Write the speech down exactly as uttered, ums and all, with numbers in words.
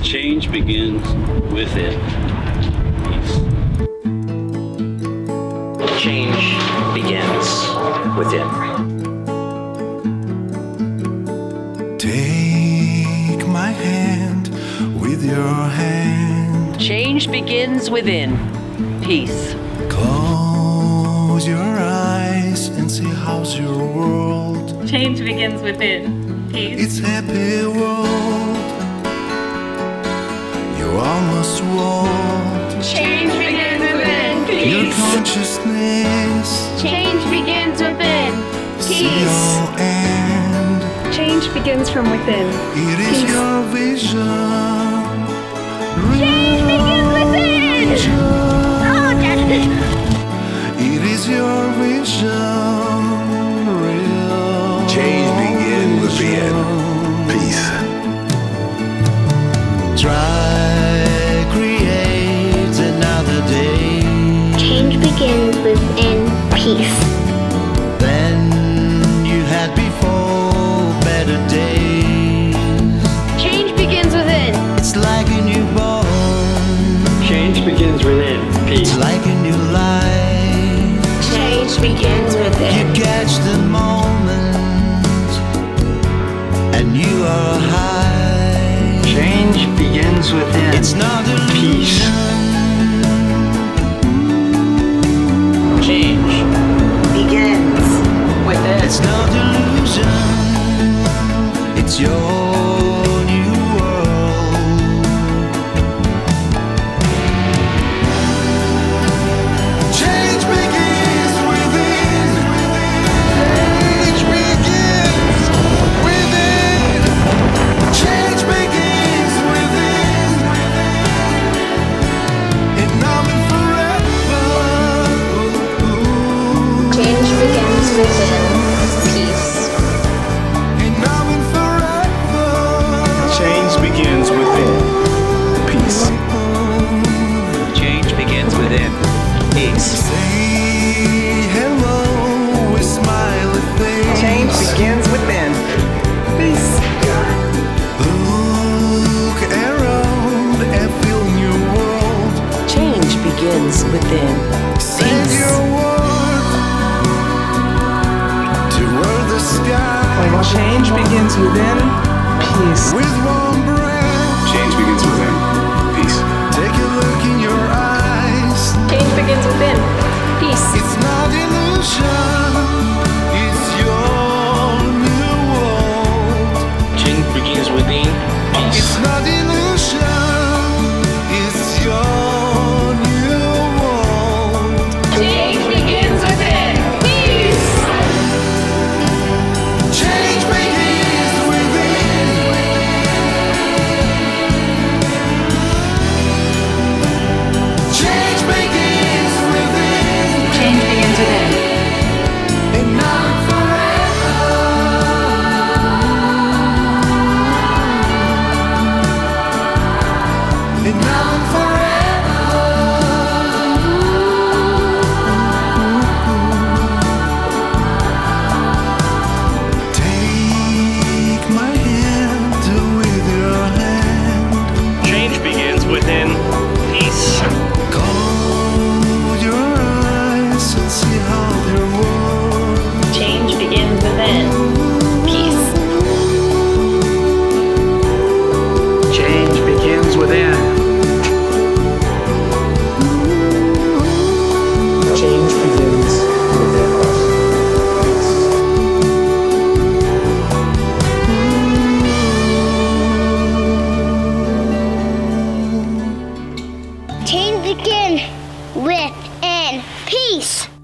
Change begins within. Peace. Change begins within. Take my hand with your hand. Change begins within. Peace. Close your eyes and see how's your world. Change begins within. Peace. It's happy world. You almost walked. Change begins within. Your Peace. consciousness. Change begins within. See Peace. your end. Change begins from within. It is Peace. your vision. Change begins within. Oh, Dad. It is your vision. Real Change begins within. Peace. Try create another day. Change begins within peace. Than you had before. Better days. Change begins within. It's like a newborn. Change begins within. Peace. It's like a new life. Change begins You within. catch the moment, and you are high. Change begins within. It's not Peace. illusion. Change begins within. It's not illusion. It's your new world. Change begins within. Change begins within. Change begins within. And now and forever. Change begins within peace. And now and forever. Change begins within. Peace. Change begins within. Peace. Say hello with smiley face. Change begins within. Peace. Look around and feel your world. Change begins within. Send Peace. your word toward the sky. Change begins within. Peace. With one breath, Change begins within. Peace. take a look in your eyes. Change begins within. Peace. It's not illusion. It's your new world. Change begins within. It's not illusion. It's your new world. Change begins within. Peace. Change begins within. Change begins within. Change begins within. And now and forever. And now and forever. Take my hand with your hand. Change begins within. Peace. Close your eyes and see how they work. Change begins within. Peace. Change begins within. Change begins within. Change begins within peace.